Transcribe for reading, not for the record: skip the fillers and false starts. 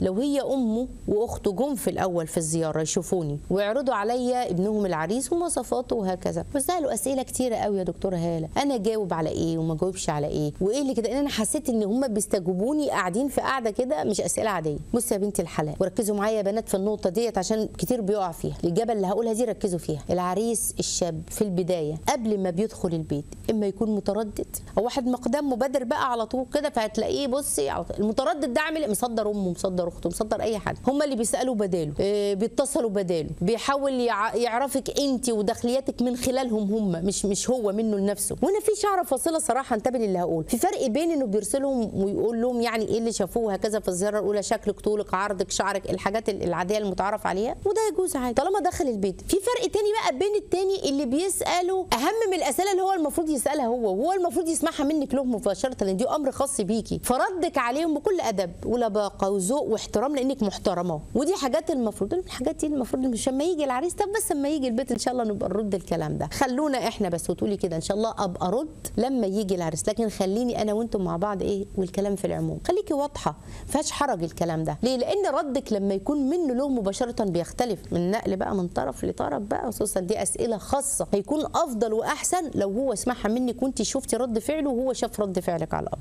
لو هي امه واخته جم في الاول في الزياره يشوفوني ويعرضوا عليا ابنهم العريس ومواصفاته وهكذا، بساله اسئله كتيره قوي يا دكتوره هاله، انا جاوب على ايه وما جاوبش على ايه وايه اللي كده، انا حسيت ان هم بيستجوبوني قاعدين في قاعده كده مش اسئله عاديه. بصي يا بنتي الحلال، وركزوا معايا يا بنات في النقطه ديت عشان كتير بيقع فيها، الاجابه اللي هقولها دي ركزوا فيها. العريس الشاب في البدايه قبل ما بيدخل البيت اما يكون متردد او واحد مقدام مبادر بقى على طول كده، فهتلاقيه بصي المتردد ده عامل مصدر امه مصدر اخته مصدر اي حد، هم اللي بيسالوا بداله، بيتصلوا بداله، بيحاول يعرفك انت وداخلياتك من خلالهم هم، مش هو منه لنفسه. وانا في شعره فاصله صراحه، انتبه للي هقول، في فرق بين انه بيرسلهم ويقول لهم يعني ايه اللي شافوه هكذا في الزياره الاولى، شكلك طولك عرضك شعرك، الحاجات العاديه المتعارف عليها، وده يجوز عادي طالما دخل البيت. في فرق تاني بقى بين التاني اللي بيساله اهم من الاسئله اللي هو المفروض يسالها وهو المفروض يسمعها منك له مباشره، لان دي امر خاص بيكي، فردك عليهم بكل ادب ولباقه وذوق واحترام لانك محترمه، ودي حاجات المفروض، الحاجات دي المفروض مش لما يجي العريس، طب بس لما يجي البيت ان شاء الله نبقى نرد الكلام ده، خلونا احنا بس وتقولي كده ان شاء الله ابقى ارد لما يجي العريس، لكن خليني انا وانتم مع بعض ايه والكلام في العموم، خليكي واضحه ما فيهاش حرج الكلام ده. ليه؟ لان ردك لما يكون منه له مباشره بيختلف من نقل بقى من طرف لطرف بقى، خصوصا دي اسئله خاصه، هيكون افضل واحسن لو هو سمعها منك وانت شفتي رد فعله وهو شاف رد فعلك على الامر.